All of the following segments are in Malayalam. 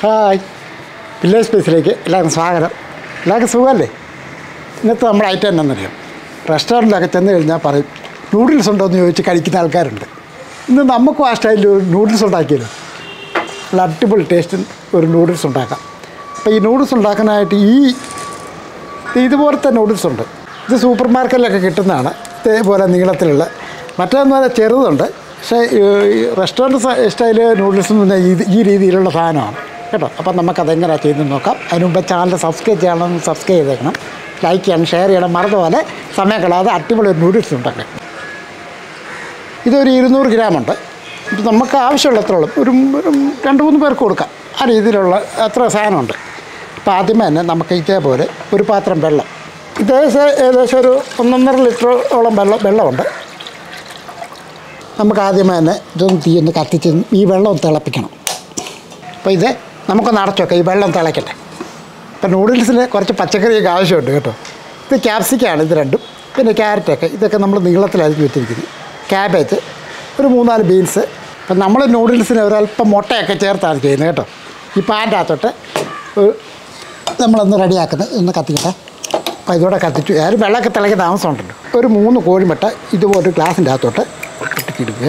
ഹായ്, വില്ലേജ് സ്പേസിലേക്ക് എല്ലാവർക്കും സ്വാഗതം. എല്ലാവർക്കും സുഖമല്ലേ? ഇന്നത്തെ നമ്മുടെ ഐറ്റം എന്താണെന്നറിയാം. റെസ്റ്റോറൻറ്റിലൊക്കെ ചെന്ന് കഴിഞ്ഞാൽ പറയും നൂഡിൽസ് ഉണ്ടോ എന്ന് ചോദിച്ച് കഴിക്കുന്ന ആൾക്കാരുണ്ട്. ഇന്ന് നമുക്കും ആ സ്റ്റൈലിൽ ഒരു നൂഡിൽസ് ഉണ്ടാക്കിയല്ലോ. നല്ല അടിപൊളി ടേസ്റ്റിൽ ഒരു നൂഡിൽസ് ഉണ്ടാക്കാം. അപ്പോൾ ഈ നൂഡിൽസ് ഉണ്ടാക്കാനായിട്ട് ഇതുപോലത്തെ നൂഡിൽസ് ഉണ്ട്. ഇത് സൂപ്പർ മാർക്കറ്റിലൊക്കെ കിട്ടുന്നതാണ്. ഇതേപോലെ നീളത്തിലുള്ള മറ്റേന്ന് പറഞ്ഞാൽ ചെറുതുണ്ട്. പക്ഷേ റെസ്റ്റോറൻറ്റ് സ്റ്റൈല് നൂഡിൽസ് എന്ന് പറഞ്ഞാൽ ഈ രീതിയിലുള്ള സാധനമാണ് കേട്ടോ. അപ്പം നമുക്കതെങ്ങനെയാണ് ചെയ്ത് നോക്കാം. അതിന് മുമ്പ് ചാനൽ സബ്സ്ക്രൈബ് ചെയ്യണമെന്ന് സബ്സ്ക്രൈബ് ചെയ്തേക്കണം. ലൈക്ക് ചെയ്യണം, ഷെയർ ചെയ്യണം. മറന്നുപോലെ സമയം കളയാതെ അടിപൊളി ഒരു നൂഡിൽസ് ഉണ്ടാക്കാം. ഇതൊരു 200 ഗ്രാമുണ്ട്. ഇത് നമുക്ക് ആവശ്യമുള്ള എത്രയുള്ളൂ ഒരു 2-3 പേർക്ക് കൊടുക്കാം. ആ രീതിയിലുള്ള അത്ര സാധനമുണ്ട്. അപ്പോൾ ആദ്യമേ തന്നെ നമുക്ക് ഇതേപോലെ ഒരു പാത്രം വെള്ളം, ഏകദേശം ഒരു 1.5 ലിറ്ററോളം വെള്ളമുണ്ട്. നമുക്ക് ആദ്യമേ തന്നെ ഇതൊന്ന് തീയൊന്ന് കത്തിച്ച് ഈ വെള്ളം തിളപ്പിക്കണം. അപ്പോൾ ഇത് നമുക്കൊന്ന് അടച്ചൊക്കെ ഈ വെള്ളം തിളയ്ക്കട്ടെ. ഇപ്പോൾ നൂഡിൽസിൽ കുറച്ച് പച്ചക്കറിയൊക്കെ ആവശ്യമുണ്ട് കേട്ടോ. ഇത് ക്യാപ്സിക്കാണ്, ഇത് രണ്ടും. പിന്നെ ക്യാരറ്റൊക്കെ, ഇതൊക്കെ നമ്മൾ നീളത്തിലായിരിക്കും വെച്ചിരിക്കുന്നത്. ക്യാബേജ്, ഒരു 3-4 ബീൻസ്. അപ്പം നമ്മൾ നൂഡിൽസിന് ഒരല്പം മുട്ടയൊക്കെ ചേർത്താണ് ചെയ്യുന്നത് കേട്ടോ. ഈ പാൻ്റെ അകത്തോട്ട് നമ്മളൊന്ന് റെഡിയാക്കുന്നത് ഒന്ന് കത്തിക്കട്ടെ. അപ്പോൾ ഇതോടെ കത്തിച്ചു. ആരും വെള്ളമൊക്കെ തിളയ്ക്കുന്ന താമസമുണ്ടല്ലോ. ഒരു 3 കോഴിമുട്ട ഇതുപോലെ ഗ്ലാസിൻ്റെ അകത്തോട്ട് ഇട്ടിടുക.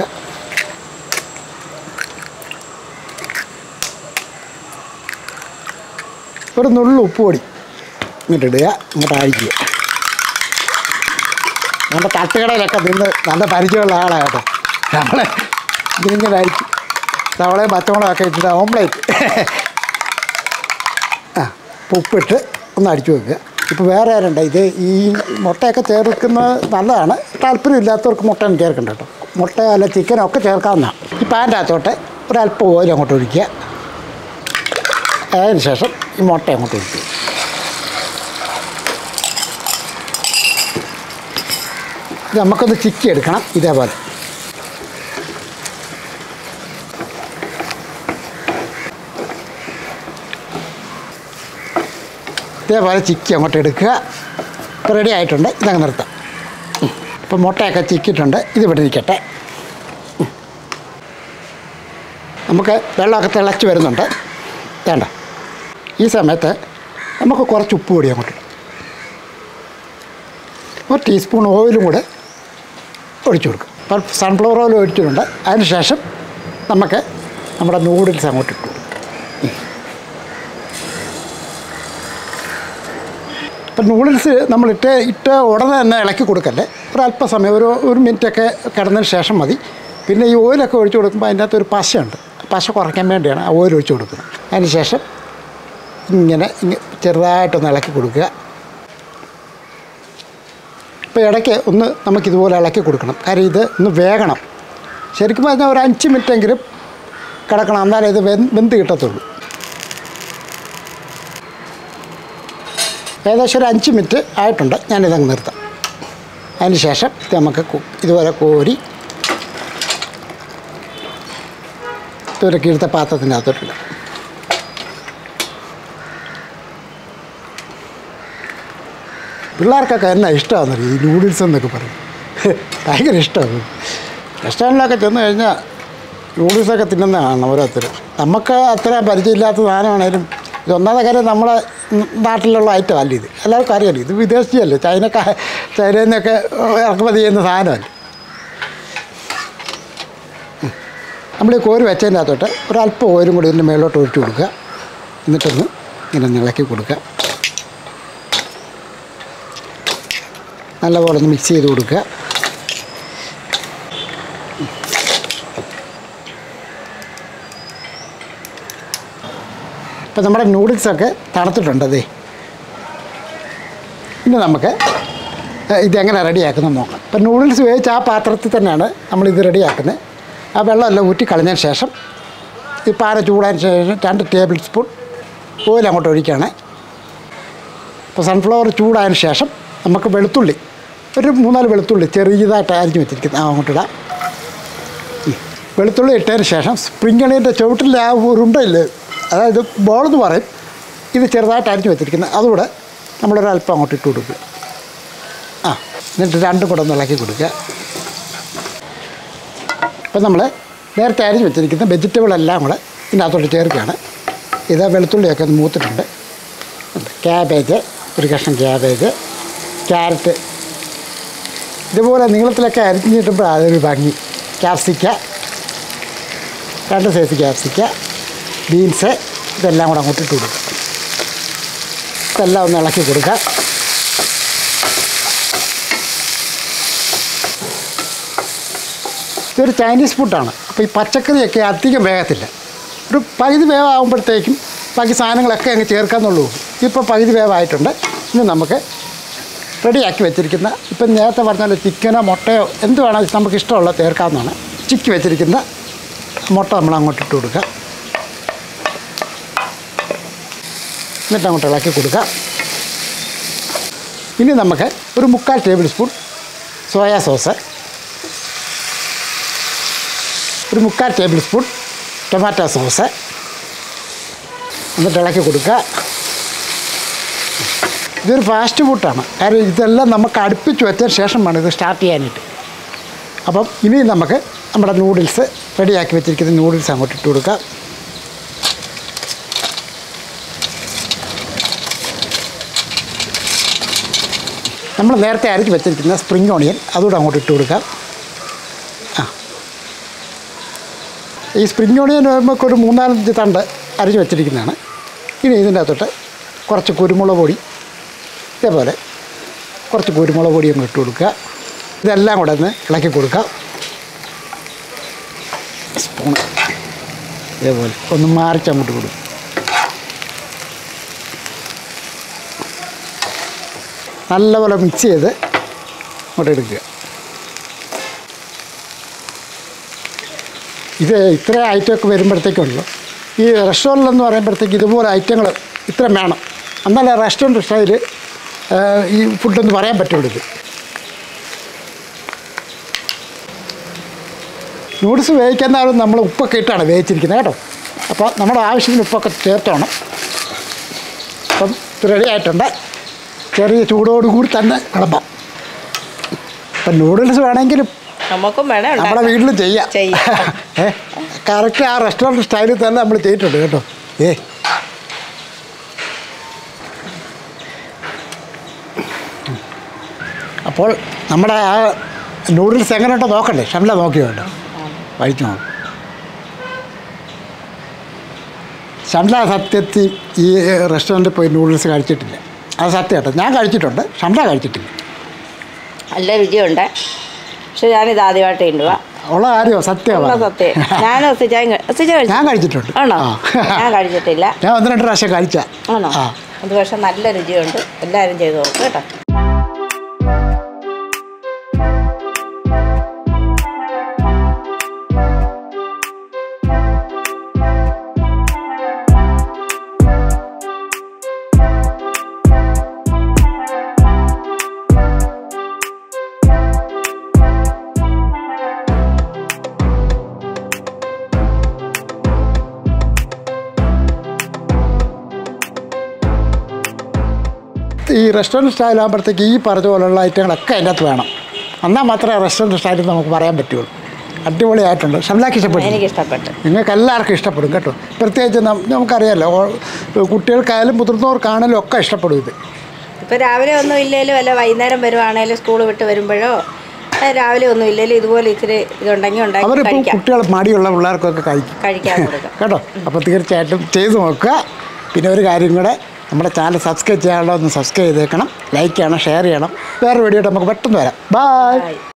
ഒരു നുള്ളു ഉപ്പുപൊടി ഇങ്ങോട്ടിടുക, ഇങ്ങോട്ട് അഴിക്കുക. നമ്മുടെ തട്ടുകടയിലൊക്കെ നിന്ന് നല്ല പരിചയമുള്ള ആളാണ് കേട്ടോ. നമ്മളെ ഇതിങ്ങനെ അഴിക്കും. തവളയും പച്ചമുളകൊക്കെ ഇട്ടിട്ട് ഓംപ്ലേറ്റ് ഉപ്പിട്ട് ഒന്ന് അടിച്ചു വെക്കുക. ഇപ്പോൾ വേറെ ആരുണ്ട്, ഇത് ഈ മുട്ടയൊക്കെ ചേർക്കുന്നത് നല്ലതാണ്. താല്പര്യമില്ലാത്തവർക്ക് മുട്ടയും ചേർക്കണ്ട കേട്ടോ. മുട്ട അല്ല ചിക്കനൊക്കെ ചേർക്കാവുന്നതാണ്. ഈ പാൻ്റെ അകത്തോട്ട് ഒരല്പം ഓയിൽ അങ്ങോട്ട് ഒഴിക്കുക. അതിന് ശേഷം ഈ മുട്ട അങ്ങോട്ട് ഒഴിക്കുക. ഇത് നമുക്കൊന്ന് ചിക്കി എടുക്കണം. ഇതേപോലെ ചിക്കി അങ്ങോട്ട് എടുക്കുക. ഇപ്പോൾ റെഡി ആയിട്ടുണ്ട്. ഇതങ്ങ് നിർത്താം. ഇപ്പോൾ മുട്ടയൊക്കെ ചിക്കിയിട്ടുണ്ട്. ഇത് ഇവിടെ ഇരിക്കട്ടെ. നമുക്ക് വെള്ളമൊക്കെ തിളച്ച് വരുന്നുണ്ട്. വേണ്ട, ഈ സമയത്ത് നമുക്ക് കുറച്ച് ഉപ്പ് പൊടി അങ്ങോട്ട്, ഒരു ടീസ്പൂൺ ഓയിലും കൂടെ ഒഴിച്ചു കൊടുക്കും. അപ്പോൾ സൺഫ്ലവർ ഓയിൽ ഒഴിച്ചിട്ടുണ്ട്. അതിന് ശേഷം നമുക്ക് നമ്മുടെ നൂഡിൽസ് അങ്ങോട്ട് ഇട്ടു. ഇപ്പം നൂഡിൽസ് ഇട്ട ഉടനെ തന്നെ ഇളക്കി കൊടുക്കല്ലേ. ഒരല്പസമയം ഒരു മിനിറ്റൊക്കെ കിടന്നതിന് ശേഷം മതി. പിന്നെ ഈ ഓയിലൊക്കെ ഒഴിച്ച് കൊടുക്കുമ്പോൾ അതിൻ്റെ അകത്തൊരു പശയുണ്ട്. പശ കുറയ്ക്കാൻ വേണ്ടിയാണ് ആ ഓയിൽ ഒഴിച്ച് കൊടുക്കുന്നത്. അതിന് ശേഷം ഇങ്ങനെ ചെറുതായിട്ടൊന്ന് ഇളക്കി കൊടുക്കുക. ഇപ്പോൾ ഇടയ്ക്ക് ഒന്ന് നമുക്കിതുപോലെ ഇളക്കി കൊടുക്കണം. കാര്യം ഇത് ഒന്ന് വേകണം. ശരിക്കും പറഞ്ഞാൽ ഒരു 5 മിനിറ്റെങ്കിലും കിടക്കണം. എന്നാലേ ഇത് വെന്ത് കിട്ടത്തുള്ളൂ. ഏകദേശം ഒരു 5 മിനിറ്റ് ആയിട്ടുണ്ട്. ഞാനിതങ്ങ് നിർത്താം. അതിന് ശേഷം ഇത് നമുക്ക് ഇതുപോലെ കോരി ഇതുവരെ കീഴ്ത്ത പാത്രത്തിൻ്റെ അകത്തോട്ടില്ല. പിള്ളേർക്കൊക്കെ എന്നാ ഇഷ്ടമാണെന്നറിയാം ഈ നൂഡിൽസ് എന്നൊക്കെ പറയും. ഭയങ്കര ഇഷ്ടമാണ്. റെസ്റ്റോറൻറ്റിലൊക്കെ ചെന്ന് കഴിഞ്ഞാൽ നൂഡിൽസൊക്കെ തിന്നുന്നതാണ് ഓരോരുത്തർ. നമുക്ക് അത്ര പരിചയമില്ലാത്ത സാധനമാണേലും ഇതൊന്നാമത്തെ കാര്യം നമ്മളെ നാട്ടിലുള്ള ഐറ്റം അല്ല ഇത്. എല്ലാവർക്കും അറിയാമല്ലോ. ഇത് വിദേശിയല്ലേ, ചൈനയിൽ നിന്നൊക്കെ ഇറക്കുമതി ചെയ്യുന്ന സാധനമല്ല. നമ്മൾ ഈ കോരി വെച്ചതിൻ്റെ അകത്തോട്ട് ഒരല്പം ഓയിലും കൂടി ഇതിൻ്റെ മേലോട്ട് ഒഴിച്ചു കൊടുക്കുക. എന്നിട്ടൊന്ന് ഇങ്ങനെ ഇളക്കി കൊടുക്കുക. നല്ലപോലെ ഒന്ന് മിക്സ് ചെയ്ത് കൊടുക്കുക. ഇപ്പം നമ്മുടെ നൂഡിൽസൊക്കെ തണുത്തിട്ടുണ്ട്. അതേ, ഇനി നമുക്ക് ഇതെങ്ങനെ റെഡിയാക്കുന്നത് നോക്കാം. ഇപ്പം നൂഡിൽസ് വേവിച്ച് ആ പാത്രത്തിൽ തന്നെയാണ് നമ്മളിത് റെഡിയാക്കുന്നത്. ആ വെള്ളമെല്ലാം ഊറ്റി കളഞ്ഞതിന് ശേഷം ഈ പാന ചൂടാൻ ശേഷം 2 ടേബിൾ സ്പൂൺ ഓയിൽ അങ്ങോട്ട് ഒഴിക്കുകയാണ്. ഇപ്പോൾ സൺഫ്ലവർ ചൂടായതിന് ശേഷം നമുക്ക് വെളുത്തുള്ളി, ഒരു 3-4 വെളുത്തുള്ളി ചെറിയതായിട്ട് അരിഞ്ഞ് വെച്ചിരിക്കുന്നത് അങ്ങോട്ടിടാം. വെളുത്തുള്ളി ഇട്ടതിന് ശേഷം സ്പ്രിംഗ് അണിയൻ്റെ ചുവട്ടിൽ ആ ഉരുണ്ടയില്ലേ, അതായത് ബോളെന്ന് പറയും, ഇത് ചെറുതായിട്ട് അരിഞ്ഞ് വെച്ചിരിക്കുന്നത് അതുകൂടെ നമ്മളൊരല്പം അങ്ങോട്ട് ഇട്ട് കൊടുക്കുക. എന്നിട്ട് രണ്ടും കൂടെ ഒന്ന് ഇളക്കി കൊടുക്കുക. ഇപ്പം നമ്മൾ നേരത്തെ അരിഞ്ഞ് വെച്ചിരിക്കുന്ന വെജിറ്റബിളെല്ലാം കൂടെ ഇതിനകത്തോട്ട് ചേർക്കുകയാണ്. ഇത് വെളുത്തുള്ളിയൊക്കെ ഒന്ന് മൂത്തിട്ടുണ്ട്. ക്യാബേജ്, ഒരു കഷ്ണം ക്യാബേജ്, ക്യാരറ്റ് ഇതുപോലെ നീളത്തിലൊക്കെ അരിഞ്ഞിട്ടുമ്പോൾ അതൊരു ഭംഗി. ക്യാപ്സിക്ക, 2 സൈസ് ക്യാപ്സിക്ക, ബീൻസ് ഇതെല്ലാം കൂടെ അങ്ങോട്ട് ഇട്ട് കൊടുക്കുക. ഇതെല്ലാം ഒന്ന് ഇളക്കി കൊടുക്കുക. ഇതൊരു ചൈനീസ് ഫുഡാണ്. അപ്പോൾ ഈ പച്ചക്കറിയൊക്കെ അധികം വേഗത്തില്ല. ഒരു പകുതി വേവാകുമ്പോഴത്തേക്കും ബാക്കി സാധനങ്ങളൊക്കെ അങ്ങ് ചേർക്കാമെന്നുള്ളൂ. ഇപ്പോൾ പകുതി വേവായിട്ടുണ്ട്. ഇനി നമുക്ക് റെഡിയാക്കി വെച്ചിരിക്കുന്ന, ഇപ്പം നേരത്തെ പറഞ്ഞാൽ ചിക്കനോ മുട്ടയോ എന്ത് വേണമെങ്കിൽ നമുക്ക് ഇഷ്ടമുള്ള ചേർക്കാവുന്നതാണ്. ചിക്കി വെച്ചിരിക്കുന്ന മുട്ട നമ്മൾ അങ്ങോട്ട് ഇട്ട് കൊടുക്കുക. എന്നിട്ട് അങ്ങോട്ട് ഇളക്കി കൊടുക്കുക. ഇനി നമുക്ക് ഒരു 3/4 ടേബിൾ സ്പൂൺ സോയാ സോസ്, ഒരു 3/4 ടേബിൾ സ്പൂൺ ടൊമാറ്റോ സോസ് എന്നിട്ട് ഇളക്കി കൊടുക്കുക. ഇതൊരു ഫാസ്റ്റ് ഫുഡാണ്. കാരണം ഇതെല്ലാം നമുക്ക് അടുപ്പിച്ച് വെച്ചതിന് ശേഷം വേണം ഇത് സ്റ്റാർട്ട് ചെയ്യാനായിട്ട്. അപ്പം ഇനി നമുക്ക് നമ്മുടെ നൂഡിൽസ് റെഡിയാക്കി വെച്ചിരിക്കുന്ന നൂഡിൽസ് അങ്ങോട്ട് ഇട്ട് കൊടുക്കുക. നമ്മൾ നേരത്തെ അരച്ച് വെച്ചിരിക്കുന്ന സ്പ്രിംഗ് ഓണിയൻ അതുകൂടെ അങ്ങോട്ട് ഇട്ട് കൊടുക്കാം. ഈ സ്പ്രിംഗ് ഓണിയൻ നമുക്കൊരു 3-4 തണ്ട് അരച്ച് വെച്ചിരിക്കുന്നതാണ്. ഇനി ഇതിൻ്റെ അകത്തോട്ട് കുറച്ച് കുരുമുളക് പൊടി, ഇതേപോലെ കുറച്ച് കുരുമുളക് പൊടി അങ്ങ് ഇട്ട് കൊടുക്കുക. ഇതെല്ലാം കൂടെ ഒന്ന് ഇളക്കി കൊടുക്കുക. സ്പൂൺ ഇതേപോലെ ഒന്ന് മാറിച്ചങ്ങോട്ട് കൊടുക്കും. നല്ലപോലെ മിക്സ് ചെയ്ത് അങ്ങോട്ട് എടുക്കുക. ഇത് ഇത്ര ഐറ്റമൊക്കെ വരുമ്പോഴത്തേക്കുള്ളൂ. ഈ റെസ്റ്റോറൻറ്റിലെന്ന് പറയുമ്പോഴത്തേക്ക് ഇതുപോലെ ഐറ്റങ്ങൾ ഇത്ര വേണം. എന്നാലേ റെസ്റ്റോറൻറ്റ് സ്റ്റൈൽ ഈ ഫുഡൊന്ന് പറയാൻ പറ്റുള്ളൂ. ഇത് നൂഡിൽസ് വേവിക്കുന്നതാളും നമ്മൾ ഉപ്പൊക്കെ ഇട്ടാണ് വേവിച്ചിരിക്കുന്നത് കേട്ടോ. അപ്പോൾ നമ്മുടെ ആവശ്യത്തിന് ഉപ്പൊക്കെ ചേർത്തോണം. അപ്പം ഇത് റെഡി ആയിട്ടുണ്ട്. ചെറിയ ചൂടോടുകൂടി തന്നെ വിളമ്പാം. അപ്പം നൂഡിൽസ് വേണമെങ്കിലും നമുക്കും വേണം, നമ്മുടെ വീട്ടിലും ചെയ്യാം. കറക്റ്റ് ആ റെസ്റ്റോറൻറ്റ് സ്റ്റൈലിൽ തന്നെ നമ്മൾ ചെയ്തിട്ടുണ്ട് കേട്ടോ. അപ്പോൾ നമ്മുടെ ആ നൂഡിൽസ് എങ്ങനെയുണ്ടോ നോക്കണ്ടേ? ഷംല നോക്കിയോ കേട്ടോ, കഴിച്ചു നോക്കും. ഷംല സത്യത്തിൽ ഈ റെസ്റ്റോറൻറ്റിൽ പോയി നൂഡിൽസ് കഴിച്ചിട്ടില്ല. അത് സത്യം കേട്ടോ. ഞാൻ കഴിച്ചിട്ടുണ്ട്, ഷംല കഴിച്ചിട്ടില്ല. നല്ല രുചിയുണ്ട്. പക്ഷെ ഞാനിത് ആദ്യമായിട്ട് ഇണ്ടുവാ ഉള്ള കാര്യമോ? സത്യമാണ്. സത്യം. ഞാൻ കഴിച്ചിട്ടുണ്ട്. ആണോ? ഞാൻ കഴിച്ചിട്ടില്ല. ഞാൻ 1-2 പ്രാവശ്യം കഴിച്ച. ആണോ? അത് പക്ഷെ നല്ല രുചിയുണ്ട്. എല്ലാവരും ചെയ്ത് നോക്കും കേട്ടോ. ഈ റെസ്റ്റോറൻറ്റ് സ്റ്റൈലാകുമ്പോഴത്തേക്ക് ഈ പറഞ്ഞ പോലുള്ള ഐറ്റങ്ങളൊക്കെ അതിനകത്ത് വേണം. എന്നാൽ മാത്രമേ റെസ്റ്റോറൻറ്റ് സ്റ്റൈലിൽ നമുക്ക് പറയാൻ പറ്റുള്ളൂ. അടിപൊളിയായിട്ടുണ്ട്. ഷംലാക്ക് ഇഷ്ടപ്പെട്ടു? എനിക്ക് ഇഷ്ടപ്പെട്ടു. നിങ്ങൾക്ക് എല്ലാവർക്കും ഇഷ്ടപ്പെടും കേട്ടോ. പ്രത്യേകിച്ച് നമുക്കറിയാമല്ലോ, കുട്ടികൾക്കായാലും മുതിർന്നവർക്കാണേലും ഒക്കെ ഇഷ്ടപ്പെടും ഇത്. ഇപ്പോൾ രാവിലെ ഒന്നും ഇല്ലെങ്കിലും അല്ല വൈകുന്നേരം വരുവാണേലും സ്കൂൾ വിട്ട് വരുമ്പോഴോ രാവിലെ ഒന്നും ഇല്ലെങ്കിലും ഇതുപോലെ ഇച്ചിരി ഇതുണ്ടെങ്കിൽ അവരിപ്പോൾ കുട്ടികൾ മടിയുള്ള പിള്ളേർക്കൊക്കെ കഴിക്കാൻ കൊടുക്കാം കേട്ടോ. അപ്പോൾ തീർച്ചയായിട്ടും ചെയ്ത് നോക്കുക. പിന്നെ ഒരു കാര്യം കൂടെ, നമ്മുടെ ചാനൽ സബ്സ്ക്രൈബ് ചെയ്യാനുള്ള ഒന്ന് സബ്സ്ക്രൈബ് ചെയ്തേക്കണം, ലൈക്ക് ചെയ്യണം, ഷെയർ ചെയ്യണം. വേറെ വീഡിയോ നമുക്ക് പെട്ടെന്ന് വരാം. ബൈ.